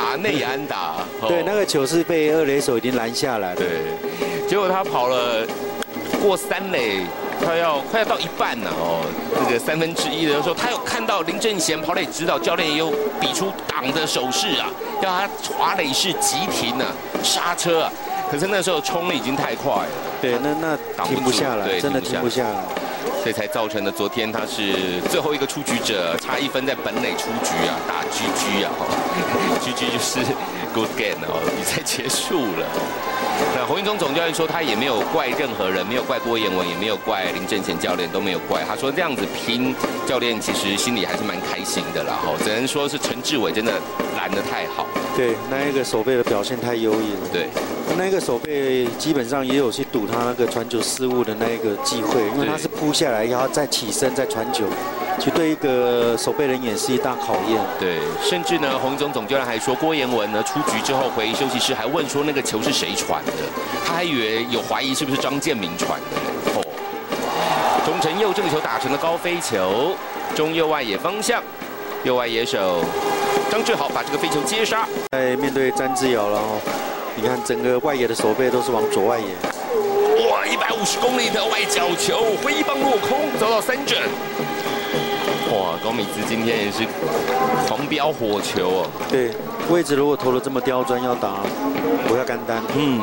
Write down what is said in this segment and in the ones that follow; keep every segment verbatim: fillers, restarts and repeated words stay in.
打，内野安打。 对，那个球是被二垒手已经拦下来了。 对，结果他跑了过三垒。 快要快要到一半了哦，这个三分之一的时候，他有看到林正贤跑垒指导教练也有比出挡的手势啊，要他滑垒式急停啊，刹车啊。可是那时候冲的已经太快了， 对，那那停不下来，真的停不下来， 所以才造成了昨天他是最后一个出局者，差一分在本垒出局啊，打 G G 啊，G G 就是 good game 哦，比赛结束了。 那洪一中总教练说，他也没有怪任何人，没有怪郭彦文，也没有怪林正贤教练，都没有怪。他说这样子拼，教练其实心里还是蛮开心的啦。哈，只能说是陈志伟真的拦得太好。对， 那一个守备的表现太优异了。 对， 那一个守备基本上也有去赌他那个传球失误的那一个机会，因为他是扑下来，然后再起身再传球。 其实对一个守备人也是一大考验。 对，甚至呢，洪一中总教练还说，郭彦文呢出局之后回休息室还问说那个球是谁传的，他还以为有怀疑是不是张建明传的。哦，钟成佑这个球打成了高飞球，中右外野方向，右外野手张志豪把这个飞球接杀。 在面对詹志尧了哦，你看整个外野的守备都是往左外野。 哇，一百五十公里的外角球挥棒落空，遭到三振。哇，高米兹今天也是狂飙火球哦。 对，位置如果投的这么刁钻，要打不要干单。嗯。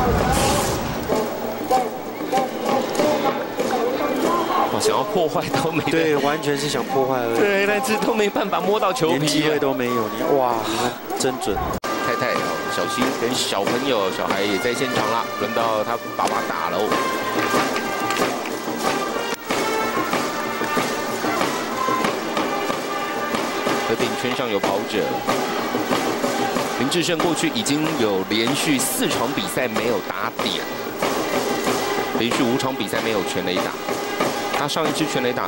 我想要破坏都没。 对，完全是想破坏了。 对，但是都没办法摸到球皮， 连机会都没有。你哇，你看真准。 太太小心，跟小朋友、小孩也在现场了，轮到他爸爸打喽。河顶圈上有跑者，林智胜过去已经有连续四场比赛没有打点，连续五场比赛没有全垒打。他上一支全垒打，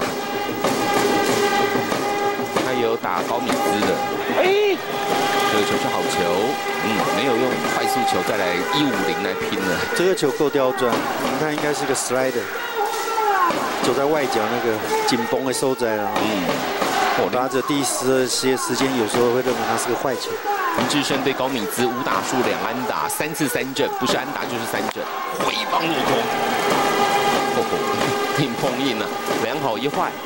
他也有打高米兹的。哎。 这个球是好球，嗯，没有用快速球再来一五零来拼了。 这个球够刁钻，你看应该是个 slider， 走在外角那个紧绷的收窄了。嗯，我打者第一时些时间有时候会认为它是个坏球。 林智胜对高米兹五打数两安打，三次三振，不是安打就是三振，挥棒落空。哦吼，硬碰硬啊，两好一坏。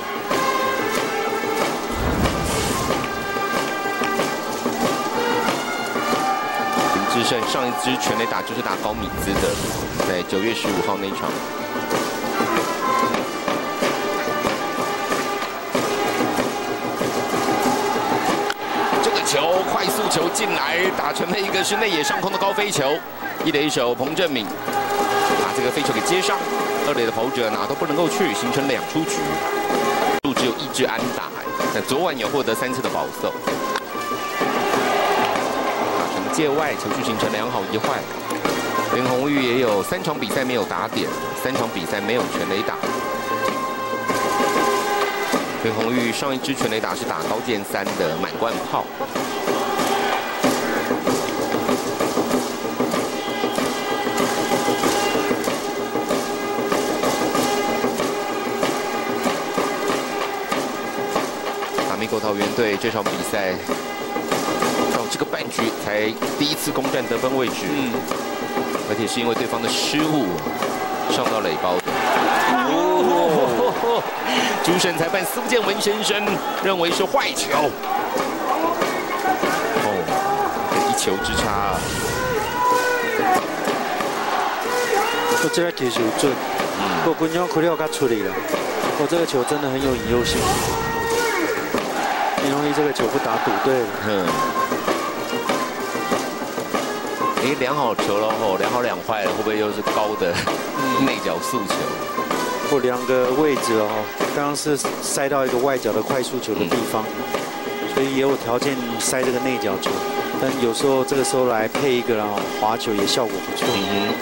智胜上一支全垒打就是打高米兹的，在九月十五号那一场。这个球快速球进来，打成了一个是内野上空的高飞球。一垒手彭正敏把这个飞球给接上，二垒的跑者哪都不能够去，形成两出局。只有一支安打，那昨晚有获得三次的保送。 界外球序形成两好一坏，林鸿玉也有三场比赛没有打点，三场比赛没有全垒打。林鸿玉上一支全垒打是打高剑三的满贯炮。马米狗桃园队这场比赛。 这个半局才第一次攻占得分位置，嗯，而且是因为对方的失误上到垒包的。哦，主审裁判苏建文先生认为是坏球。哦，一球之差。 我这个球球准，我观众看了他处理了，我这个球真的很有引诱性。林鸿玉这个球不打赌对了。嗯。 哎，量好球了吼，量好两坏了，会不会又是高的内角速球？ 或两个位置哦，刚刚是塞到一个外角的快速球的地方，嗯、所以也有条件塞这个内角球。但有时候这个时候来配一个然后滑球也效果不错。嗯、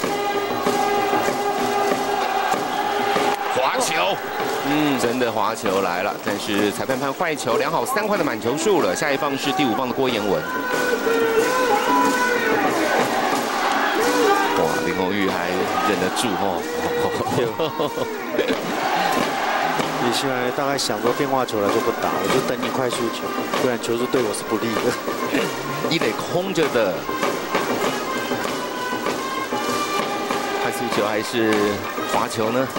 滑球，嗯，真的滑球来了，但是裁判判坏球，量好三坏的满球数了。下一棒是第五棒的郭彦文。 哇，林鸿玉还忍得住哦。 你现在大概想说变化球来就不打，我就等你快速球，不然球是对我是不利的。 一垒空着的，快速球还是滑球呢？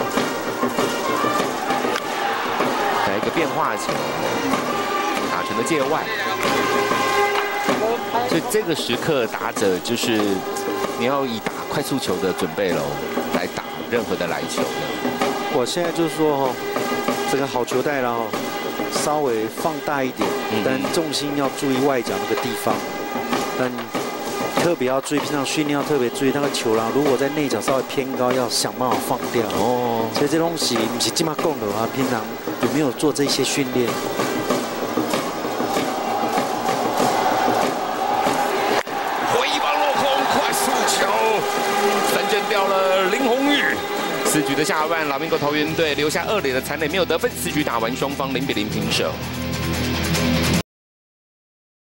来一个变化球，打成了界外。所以这个时刻打者就是你要以打快速球的准备喽，来打任何的来球的。 我现在就是说哈，这个好球带然后稍微放大一点， 嗯、 但重心要注意外角那个地方，但特别要注意，平常训练要特别注意那个球啦，如果在内角稍微偏高，要想办法放掉。哦，所以这东西不是这么讲的话，平常有没有做这些训练？ 回棒落空，快速球，三振掉了林泓育。四局的下半，拉米狗桃园队留下二垒的残垒，没有得分。四局打完，双方零比零平手。